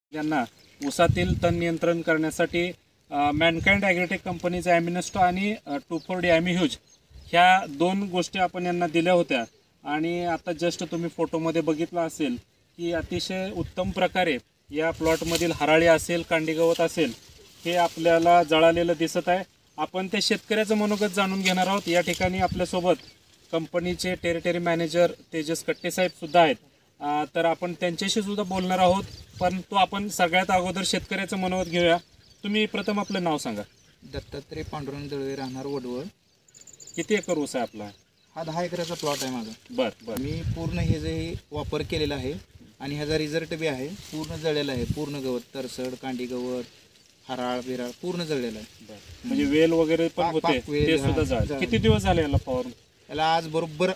त्यांना ऊसातील तण नियंत्रण करण्यासाठी मॅनकाइंड ॲग्रोटेक कंपनीचा ॲमिनोस्टो आणि 2,4-D ॲमिह्यूज ह्या दोन गोष्टी आपण यांना दिल्या होत्या. आणि आता जस्ट तुम्ही फोटोमध्ये बघितलं असेल की अतिशय उत्तम प्रकारे या प्लॉटमधील हराळी असेल, कांडी गवत असेल, हे आपल्याला जळालेलं दिसत आहे. आपण त्या शेतकऱ्याचं मनोगत जाणून घेणार आहोत. या ठिकाणी आपल्यासोबत कंपनीचे टेरिटरी मॅनेजर तेजस कट्टे साहेब सुद्धा आहेत. तर आपण त्यांच्याशी सुद्धा बोलणार आहोत. परंतु आपण सगळ्यात अगोदर शेतकऱ्याचं मनोगत घेऊया. तुम्ही प्रथम आपलं नाव सांगा. दत्तात्रय पांडुरंग दळवे, राहणार वडवळ. किती एकर ऊस आहे आपला? हा 10 एकराचा प्लॉट आहे माझा. बरं. मी पूर्ण हे जे वापर केलेला आहे आणि ह्याचा रिझल्ट बी आहे. पूर्ण जळलेला आहे. पूर्ण गवत, तरसड, कांडी गवत, हराळ बिराळ पूर्ण जळलेला आहे. म्हणजे वेल वगैरे पण होते वेल, ते सुद्धा झाले. किती दिवस झाले याला फवारून? याला आज बरोबर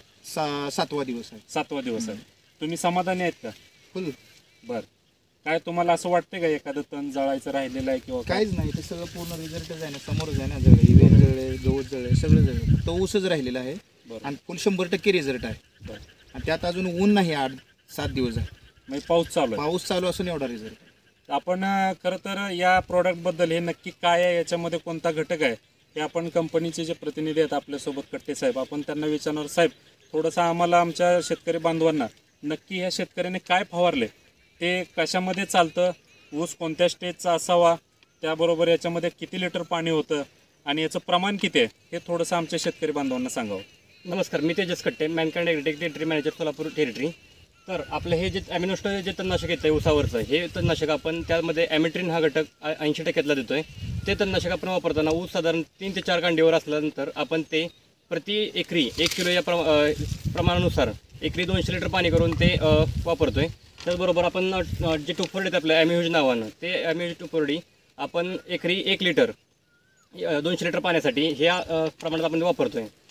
7वा दिवस आहे. 7वा दिवस आहे. तुम्ही समाधानी आहेत का? फुल. बरं. काय तुम्हाला असं वाटतंय का एखादं तण जळायचं राहिलेलं आहे किंवा काय? काहीच नाही, ते सगळं पूर्ण रिझल्टच आहे ना, समोरच आहे ना. जळले, वेल जळले, गवत जळले, सगळं जळले. फक्त ऊसच राहिलेला आहे आणि फुल 100% रिझल्ट आहे. बरं. आणि त्यात अजून ऊन नाही, 8-7 दिवस आहे. म्हणजे पाऊस चालू आहे. पाऊस चालू असून एवढा रिझल्ट. आपण खरं तर या प्रॉडक्टबद्दल हे नक्की काय आहे, याच्यामध्ये कोणता घटक आहे, हे आपण कंपनीचे जे प्रतिनिधी आहेत आपल्यासोबत कट्टे साहेब, आपण त्यांना विचारणार. साहेब, थोडंसं आम्हाला आमच्या शेतकरी बांधवांना नक्की ह्या शेतकऱ्याने काय फवारले, ते कशामध्ये चालतं, ऊस कोणत्या स्टेजचा असावा, त्याबरोबर याच्यामध्ये किती लिटर पाणी होतं आणि याचं प्रमाण किती आहे, हे थोडंसं आमच्या शेतकरी बांधवांना सांगावं. नमस्कार, मी Tejas Katte, Mankind Agrotech territory manager Solapur territory. तर आपलं हे जे ॲमिनोस्टो जे तणनाशक येतं आहे ऊसावरचं, हे तणनाशक आपण त्यामध्ये ॲमिट्रिन हा घटक 80% देतो आहे. ते तणनाशक आपण वापरताना ऊस साधारण 3 ते 4 कांडीवर असल्यानंतर आपण ते प्रति एकरी 1 किलो या प्रमाणानुसार एकरी 200 लिटर पाणी करून ते वापरतो आहे. त्याचबरोबर आपण जे 2,4-D आपलं ॲमिह्यूज नावानं, ते ॲमिह्यूज 2,4-D आपण एकरी 1 लिटर 200 लिटर पाण्यासाठी ह्या प्रमाणात आपण वापरतो आहे.